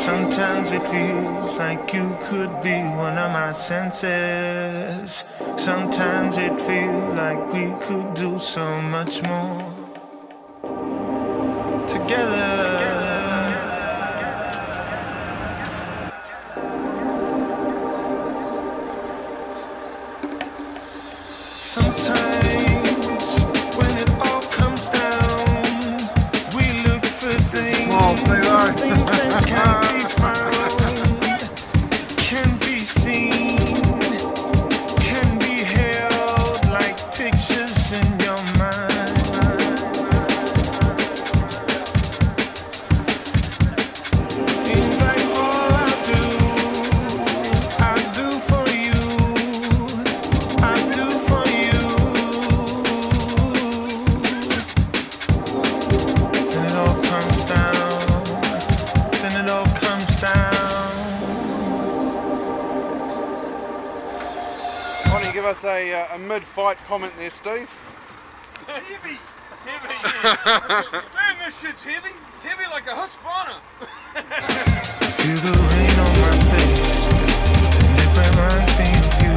Sometimes it feels like you could be one of my senses. Sometimes it feels like we could do so much more together. Sometimes when it all comes down, we look for things, things that can't be found, can be seen, can be held like pictures in your mind. Seems like all I do for you, I do for you. Then it all comes down, then it all comes down. Why don't you give us a mid-fight comment there, Steve? Heavy! It's heavy, yeah. Man, this shit's heavy. It's heavy like a Husqvarna. Feel the rain on my face, and it reminds me of you.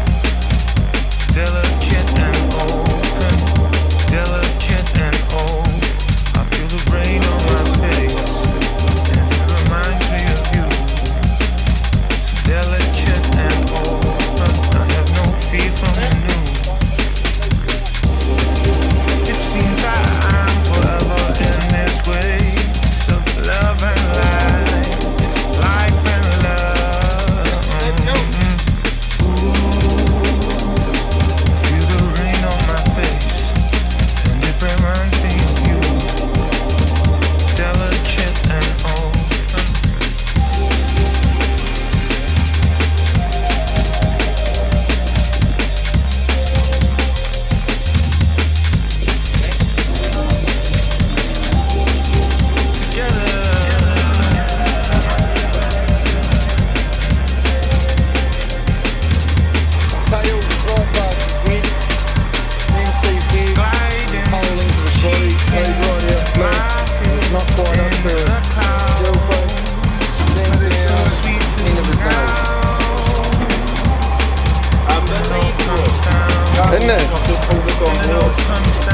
Delicate and open, delicate and old. I feel the rain on my face, and it reminds me of you. So delicate and open, I have no fear from the new. It seems I'm forever in this way. So love and light, life and love. Feel the rain on my face, and it reminds me of you. Delicate and open. Isn't it? Comes